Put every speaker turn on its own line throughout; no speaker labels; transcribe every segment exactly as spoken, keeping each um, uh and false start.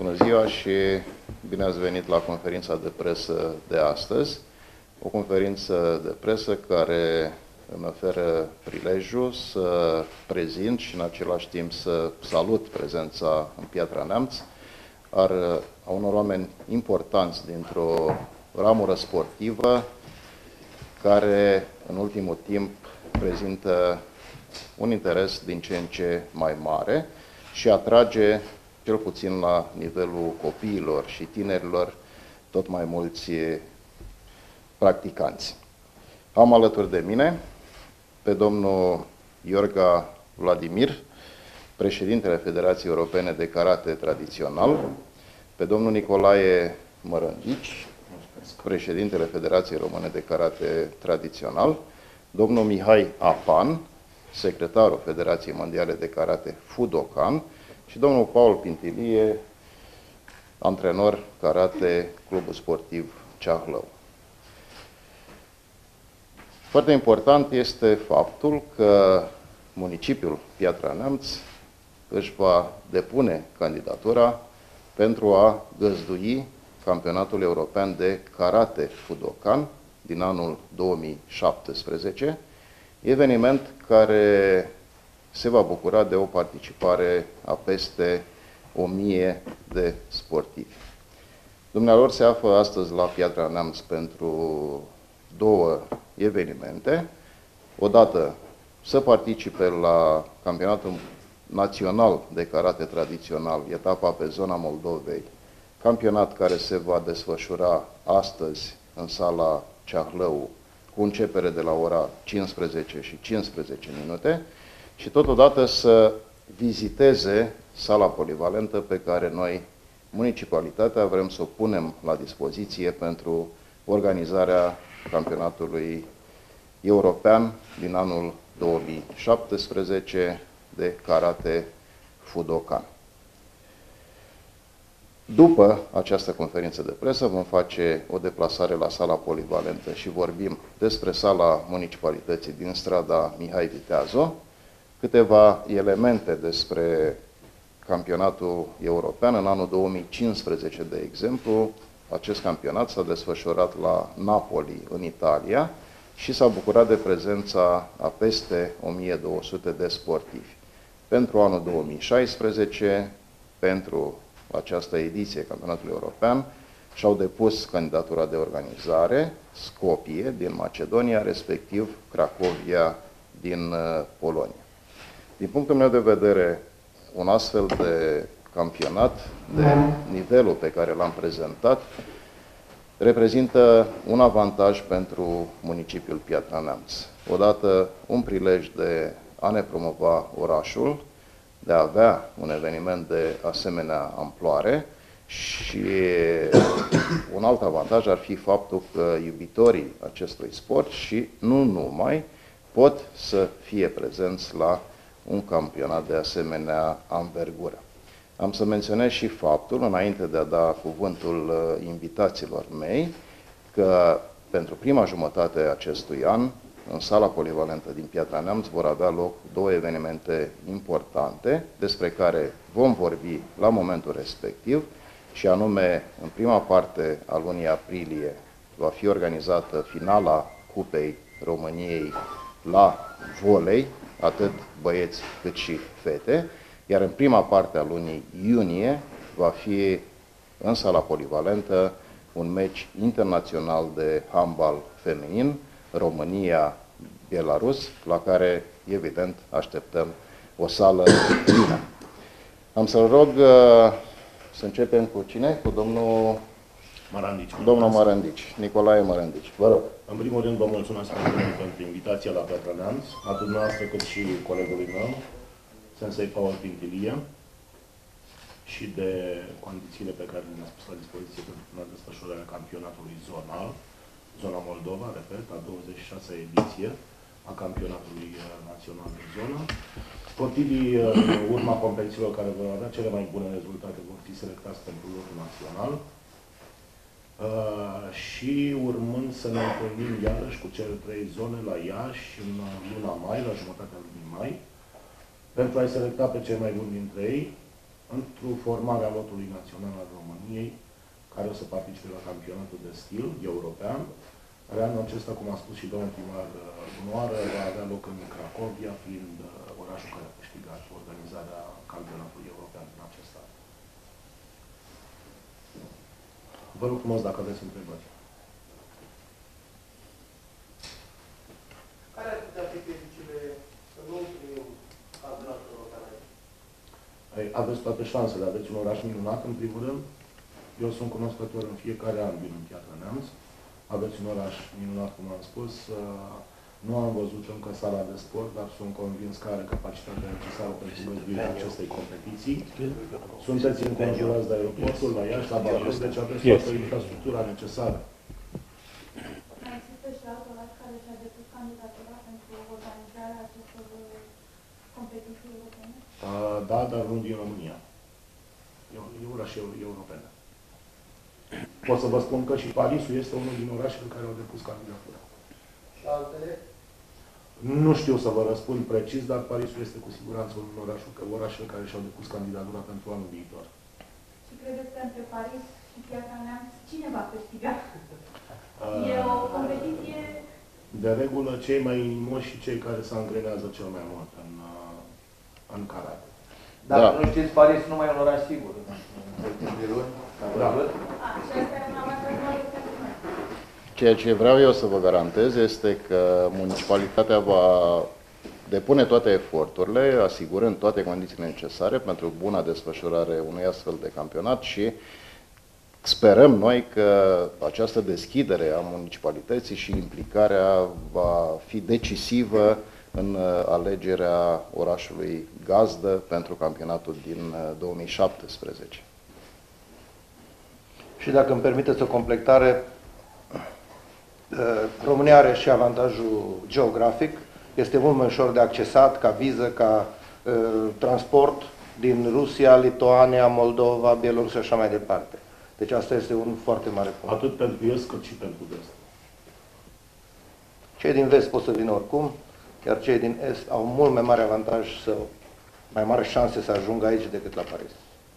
Bună ziua și bine ați venit la conferința de presă de astăzi. O conferință de presă care îmi oferă prilejul să prezint și în același timp să salut prezența în Piatra Neamț a unor oameni importanți dintr-o ramură sportivă care în ultimul timp prezintă un interes din ce în ce mai mare și atrage, cel puțin la nivelul copiilor și tinerilor, tot mai mulți practicanți. Am alături de mine pe domnul Iorga Vladimir, președintele Federației Europene de Karate Tradițional, pe domnul Nicolae Mărândici, președintele Federației Române de Karate Tradițional, domnul Mihai Apan, secretarul Federației Mondiale de Karate Fudokan, și domnul Paul Pintilie, antrenor karate, Clubul Sportiv Ceahlău. Foarte important este faptul că municipiul Piatra Neamț își va depune candidatura pentru a găzdui Campionatul European de Karate Fudokan din anul două mii șaptesprezece, eveniment care se va bucura de o participare a peste o mie de sportivi. Dumnealor se află astăzi la Piatra Neamț pentru două evenimente. Odată să participe la Campionatul Național de Karate Tradițional, etapa pe zona Moldovei, campionat care se va desfășura astăzi în sala Ceahlău, cu începere de la ora cincisprezece și cincisprezece minute, și totodată să viziteze sala polivalentă pe care noi, municipalitatea, vrem să o punem la dispoziție pentru organizarea campionatului european din anul două mii șaptesprezece de Karate Fudokan. După această conferință de presă vom face o deplasare la sala polivalentă și vorbim despre sala municipalității din strada Mihai Viteazu, câteva elemente despre campionatul european. În anul două mii cincisprezece, de exemplu, acest campionat s-a desfășurat la Napoli, în Italia, și s-a bucurat de prezența a peste o mie două sute de sportivi. Pentru anul două mii șaisprezece, pentru această ediție campionatului european, și-au depus candidatura de organizare Skopje din Macedonia, respectiv Cracovia din Polonia. Din punctul meu de vedere, un astfel de campionat, de nivelul pe care l-am prezentat, reprezintă un avantaj pentru municipiul Piatra Neamț. Odată, un prilej de a ne promova orașul, de a avea un eveniment de asemenea amploare, și un alt avantaj ar fi faptul că iubitorii acestui sport și nu numai pot să fie prezenți la un campionat de asemenea anvergură. Am să menționez și faptul, înainte de a da cuvântul invitaților mei, că pentru prima jumătate a acestui an, în sala polivalentă din Piatra Neamț, vor avea loc două evenimente importante, despre care vom vorbi la momentul respectiv, și anume, în prima parte a lunii aprilie, va fi organizată finala Cupei României la volei, atât băieți cât și fete, iar în prima parte a lunii iunie va fi în sala polivalentă un meci internațional de handbal feminin, România-Belarus, la care, evident, așteptăm o sală plină. Am să-l rog uh, să începem cu cine? Cu domnul
Mărândici.
Domnul Mărândici, Nicolae Mărândici. Vă rog.
În primul rând, vă mulțumesc pentru invitația la Piatra Neamț, atât dumneavoastră cât și colegului meu, Sensei Paul Pintilie, și de condițiile pe care le-a spus la dispoziție pentru desfășurarea campionatului zonal, zona Moldova, repet, a douăzeci și șasea ediție a campionatului național de zonă. Sportivii, în urma competițiilor care vor avea cele mai bune rezultate, vor fi selectați pentru lotul național. Uh, și urmând să ne întâlnim iarăși cu cele trei zone la Iași în luna mai, la jumătatea lunii mai, pentru a-i selecta pe cei mai buni dintre ei, într-o formare a lotului național al României, care o să participe la campionatul de stil european, care anul acesta, cum a spus și domnul primar Bunoară, va avea loc în Cracovia, fiind orașul care a câștigat organizarea campionatului european în acest an. Vă rog frumos dacă aveți întrebări.
Care ar putea fi criticile să nu primim campionatul european aici?
Aveți toate șansele, aveți un oraș minunat, în primul rând. Eu sunt cunoscător în fiecare an din Piatra Neamț. Aveți un oraș minunat, cum am spus. Nu am văzut încă sala de sport, dar sunt convins că are capacitatea necesară pentru găzduirea acestei competiții. Sunteți înconjurați de aeroportul, la Iași, la Bacău, deci aveți yes. toată infrastructura necesară.
Mai există și alt oraș care și-a depus candidatura pentru organizarea acestor competiții europene?
Da, dar nu din România. E, e orașe europene. Pot să vă spun că și Parisul este unul din orașele care au depus candidatura.
Și altele?
Nu știu să vă răspund precis, dar Parisul este cu siguranță unul din orașul, orașele care și-au depus candidatura pentru anul viitor.
Și credeți că între Paris și Piatra Neamț cine va câștiga? E o competiție...
De regulă, cei mai inimoși și cei care se angrenează cel mai mult în, în karate.
Dacă
da.
nu știți, Paris nu mai e un oraș sigur. Da.
Ceea ce vreau eu să vă garantez este că municipalitatea va depune toate eforturile, asigurând toate condițiile necesare pentru buna desfășurare unui astfel de campionat și sperăm noi că această deschidere a municipalității și implicarea va fi decisivă în alegerea orașului gazdă pentru campionatul din două mii șaptesprezece.
Și dacă îmi permiteți o completare, România are și avantajul geografic, este mult mai ușor de accesat ca viză, ca uh, transport din Rusia, Lituania, Moldova, Bielorus și așa mai departe. Deci asta este un foarte mare punct.
Atât pentru est cât și pentru vest.
Cei din vest pot să vină oricum, iar cei din est au mult mai mare avantaj, să, mai mare șanse să ajungă aici decât la Paris.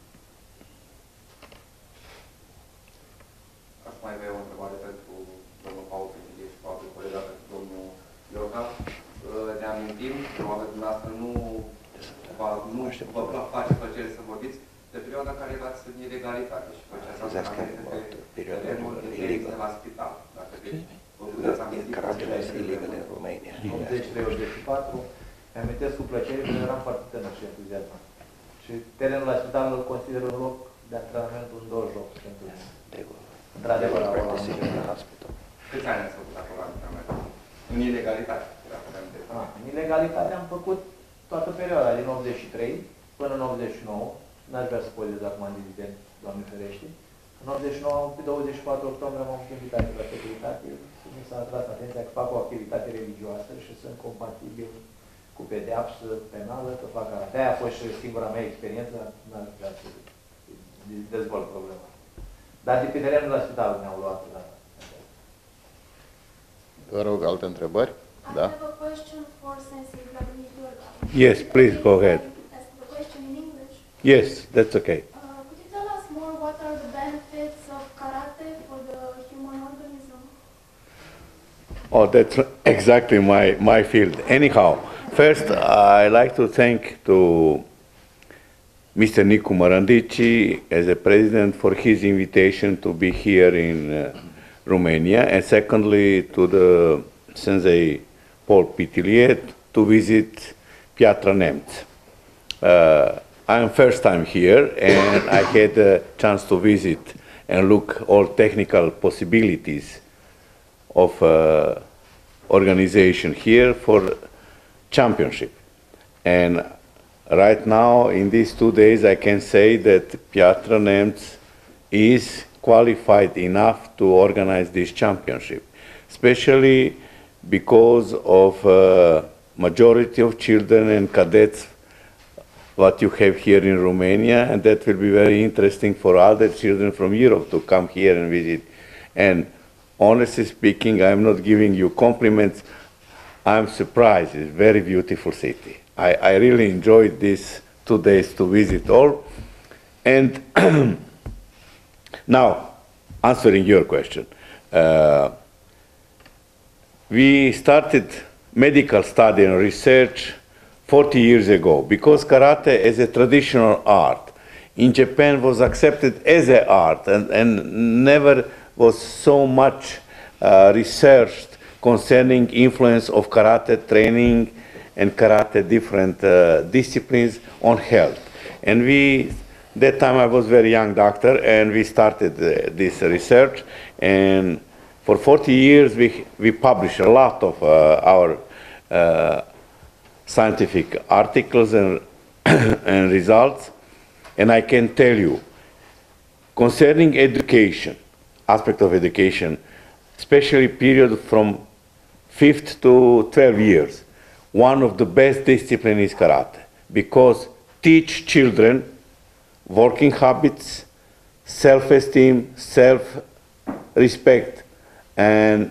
Aș mai avea o întrebare pentru domnul Paul Pintilie și poate colega pentru domnul Ioca. Ne amintim, probabil dumneavoastră nu vă nu vă face plăcere să vorbiți de perioada în care erați în ilegalitate și făceați asta pe terenul de la spital. Dacă vă puteți aminti
în România. optzeci și trei optzeci și patru, mi-amintesc cu plăcere că eram foarte tânăr și entuziasmat. Și terenul la spital îl consider un loc de antrenament, un dojo pentru mine. Într-adevăr,
câți ani ați făcut acolo antrenament? În ilegalitate.
Ah, în ilegalitate am făcut toată perioada, din optzeci și trei până în optzeci și nouă. N-aș vrea să spoilez acum în dividend, Doamne ferește. În optzeci și nouă, pe douăzeci și patru octombrie, am avut invitat la securitate și mi s-a atras atenția că fac o activitate religioasă și sunt compatibil cu pedeapsă penală, că fac karate. Aia a fost și singura mea experiență, n-aș vrea să dezvolt problema. Dar de pe terenul la spital ne-au luat la...
Vă rog, alte întrebări?
I
Da.
have a question for Sensei Vladimir Iorga.
Yes, please go ahead.
Ask the question in English.
Yes, that's okay.
Uh, could you tell us more what are the benefits of karate for the human organism?
Oh, that's exactly my, my field. Anyhow, first I like to thank to Mister Nicu Mărândici as a president for his invitation to be here in uh, Romania, and secondly to the Sensei Paul Pintilie to visit Piatra Neamț. Uh, I'm first time here, and I had a chance to visit and look all technical possibilities of uh, organization here for championship. And right now, in these two days, I can say that Piatra Neamț is qualified enough to organize this championship, especially because of uh, majority of children and cadets what you have here in Romania, and that will be very interesting for other children from Europe to come here and visit. And honestly speaking, I'm not giving you compliments. I'm surprised. It's a very beautiful city. I, I really enjoyed these two days to visit all. And now, answering your question, uh, we started medical study and research forty years ago because karate is a traditional art. In Japan was accepted as an art and, and never was so much uh, researched concerning influence of karate training and karate different uh, disciplines on health. And we, that time I was very young doctor and we started uh, this research, and for forty years we, we published a lot of uh, our uh, scientific articles and, and results. And I can tell you, concerning education, aspect of education, especially period from fifth to twelve years, one of the best discipline is karate, because teach children working habits, self-esteem, self-respect, and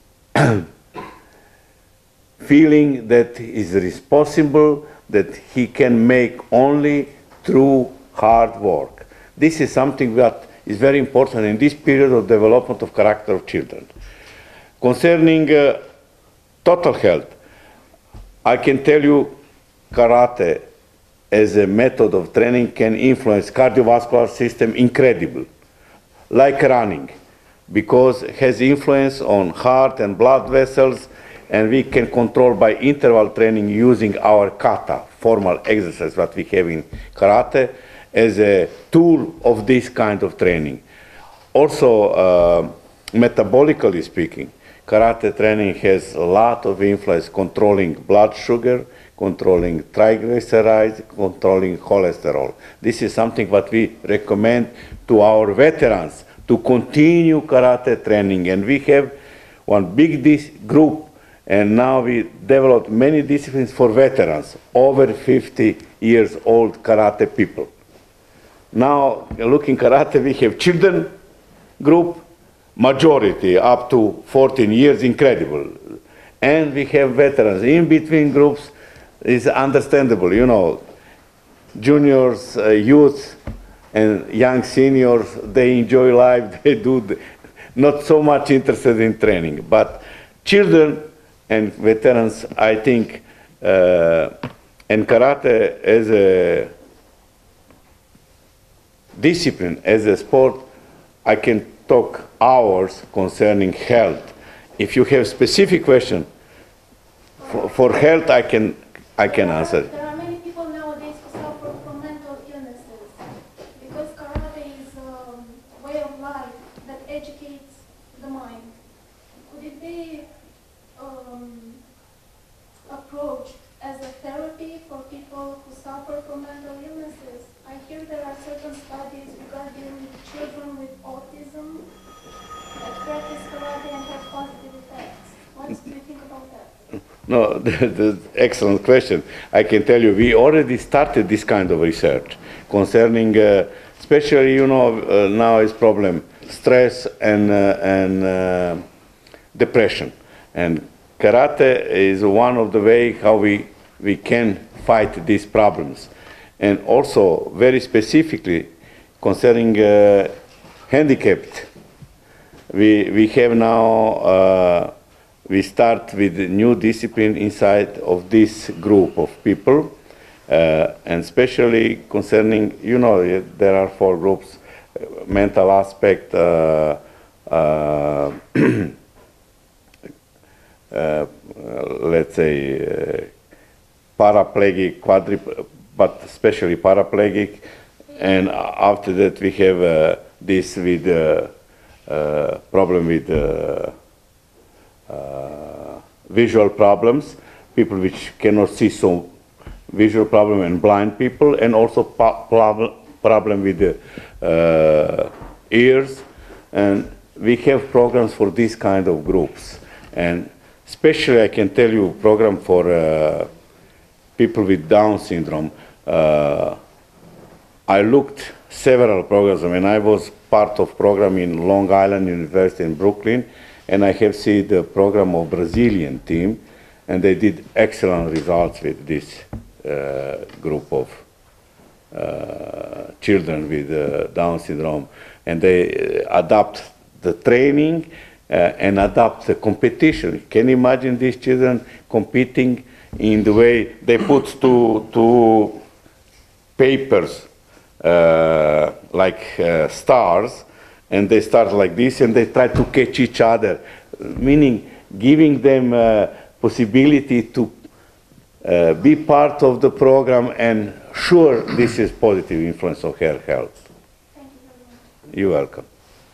feeling that he is responsible, that he can make only through hard work. This is something that is very important in this period of development of character of children. Concerning uh, total health, I can tell you karate as a method of training can influence cardiovascular system incredible, like running, because it has influence on heart and blood vessels, and we can control by interval training using our kata, formal exercise that we have in karate, as a tool of this kind of training. Also, uh, metabolically speaking, karate training has a lot of influence controlling blood sugar, controlling triglycerides, controlling cholesterol. This is something that we recommend to our veterans to continue karate training. And we have one big dis group, and now we developed many disciplines for veterans, over fifty years old karate people. Now, looking karate, we have children group, majority up to fourteen years, incredible. And we have veterans. In between groups is understandable, you know, juniors, uh, youth, and young seniors, they enjoy life, they do the, not so much interested in training. But children and veterans, I think, uh, and karate as a discipline, as a sport, I can talk hours concerning health. If you have specific question for, for health, I can I can answer.
There are many people nowadays who suffer from mental illnesses because karate is a way of life that educates the mind. Could it be um, approached as a therapy for people who suffer from mental illnesses? I hear there are certain studies regarding children with autism that practice karate and have positive effects. What do you think about that?
No, that's excellent question. I can tell you, we already started this kind of research concerning, uh, especially, you know, uh, now is problem stress and uh, and uh, depression, and karate is one of the way how we we can fight these problems, and also very specifically concerning uh, handicapped. We we have now. Uh, We start with a new discipline inside of this group of people, uh, and especially concerning, you know, there are four groups, uh, mental aspect, uh, uh, uh, let's say, uh, paraplegic, quadriplegic, but especially paraplegic, and after that we have uh, this with uh, uh, problem with uh, Uh, visual problems, people which cannot see, so visual problem, and blind people, and also problem problem with the uh, ears, and we have programs for these kind of groups, and especially I can tell you program for uh, people with Down syndrome. Uh, I looked several programs. I mean, I was part of program in Long Island University in Brooklyn, and I have seen the program of Brazilian team, and they did excellent results with this uh, group of uh, children with uh, Down syndrome, and they uh, adapt the training uh, and adapt the competition. Can you imagine these children competing in the way they put two, two papers uh, like uh, stars, and they start like this, and they try to catch each other, meaning giving them uh, possibility to uh, be part of the program, and sure, this is positive influence on her health.
Thank you very much.
You're welcome.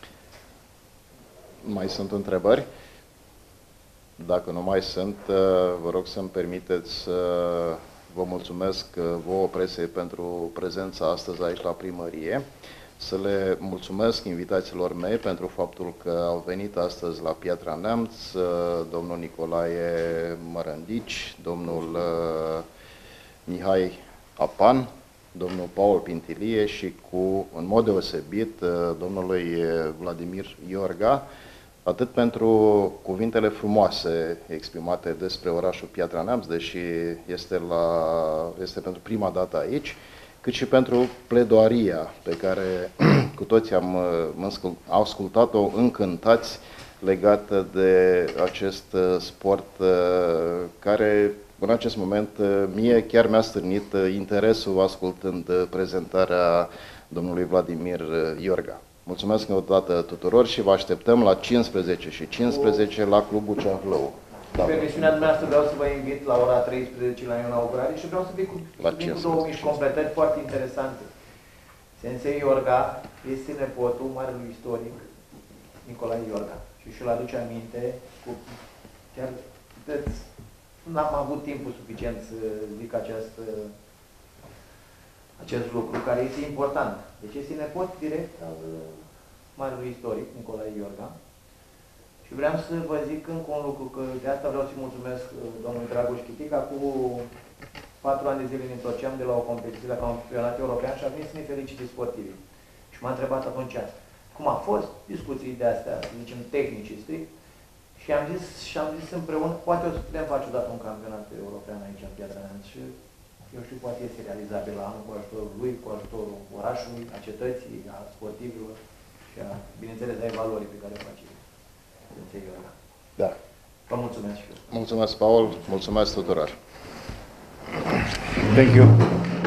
Mai sunt întrebări? Dacă nu mai sunt, vă rog să-mi permiteți să vă mulțumesc vouă presei pentru prezența astăzi aici la primărie, să le mulțumesc invitațiilor mei pentru faptul că au venit astăzi la Piatra Neamț, domnul Nicolae Mărândici, domnul Mihai Apan, domnul Paul Pintilie și cu, în mod deosebit, domnului Vladimir Iorga, atât pentru cuvintele frumoase exprimate despre orașul Piatra Neamț, deși este, la, este pentru prima dată aici, cât și pentru pledoaria pe care cu toții am ascultat-o încântați legată de acest sport care în acest moment mie chiar mi-a stârnit interesul ascultând prezentarea domnului Vladimir Iorga. Mulțumesc încă o dată tuturor și vă așteptăm la cincisprezece și cincisprezece la Clubul Ceahlău.
Da. Permisiunea dumneavoastră vreau să vă invit la ora treisprezece la inaugurare și vreau să vin cu, vin cu două mici completări foarte interesante. Sensei Iorga este nepotul marelui istoric Nicolae Iorga și și-l aduce aminte cu chiar n-am avut timpul suficient să zic acest, acest lucru care este important. Deci este nepot direct al marelui istoric Nicolae Iorga. Și vreau să vă zic încă un lucru, că de asta vreau să-i mulțumesc domnului Dragoș Chitica. Cu patru ani de zile ne întorceam de la o competiție la campionat european și a venit să ne felicite sportivi. Și m-a întrebat atunci cum a fost, discuții de astea, să zicem, tehnici strict. Și am zis, și am zis împreună, poate o să putem face odată un campionat european aici în Piatra Neamț. Și eu știu, poate este realizabil la anul cu ajutorul lui, cu ajutorul orașului, a cetății, a sportivilor și a, bineînțeles, a evaluării pe care o face.
Da.
Vă mulțumesc și eu.
Mulțumesc, Paul. Mulțumesc tuturor.
Thank you.